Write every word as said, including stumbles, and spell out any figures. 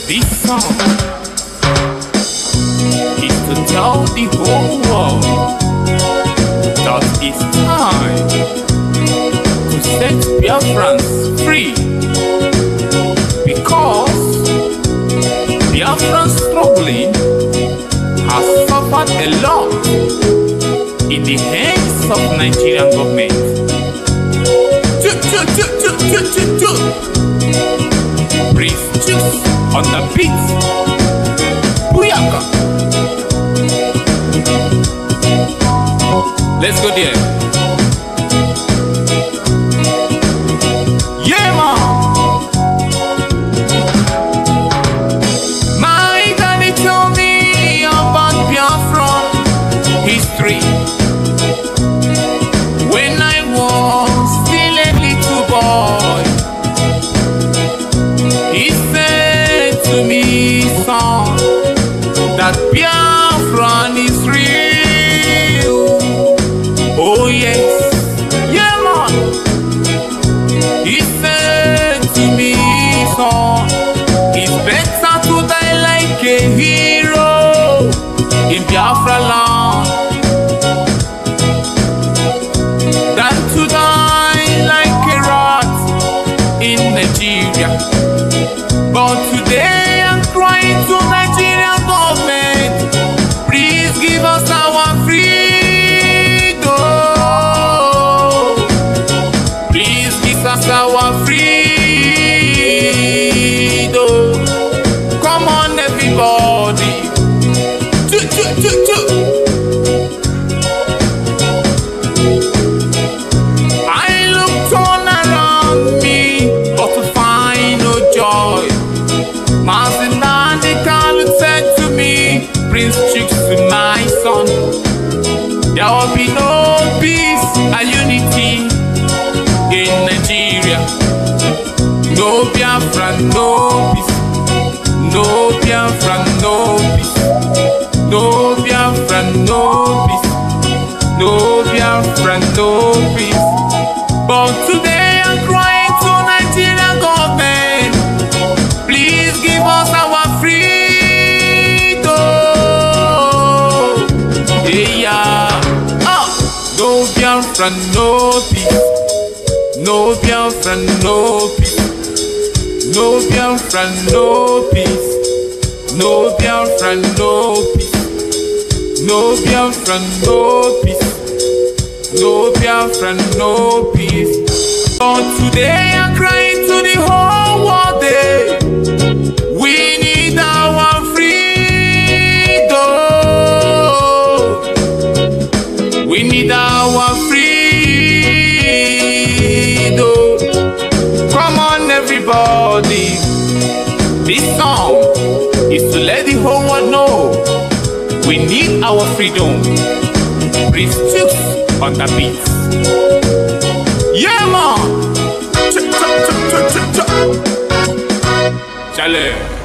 This song is to tell the whole world that it's time to set Biafrans free, because Biafrans struggling has suffered a lot in the hands of Nigerian government. Prince Juice on the beat. Booyaka. Let's go there. Yeah, man. My daddy told me about Biafran history when I was still a little boy. He said to me, son, that Biafran is real. Oh yes, yeah man. He said to me, son, it's better to die like a hero in Biafra land than to die like a rat in Nigeria. But today I'm crying to Nigerian government, please give us our freedom. Please give us our freedom. Come on everybody. Choo, choo, choo, choo. I looked all around me, but to find no joy. Mazinani Kalu said to me, Prince Juice, my son, there will be no peace and unity in Nigeria. No Biafran, no peace. No Biafran, no peace. No Biafran, no peace. No Biafran, no peace. But today I'm crying to Nigerian government, please give us our freedom. Yeah. Oh. No Biafran, no peace. No Biafran, no peace. No Biafran, no peace. No Biafran, no peace. No Biafran, no peace. No Biafran, no peace. But today I'm crying to the whole world. eh. We need our freedom. We need our freedom. Come on everybody. This song is to let the whole world know we need our freedom. Prince Juice on the beat. Yeah man. Ch ch ch ch ch ch. Chale.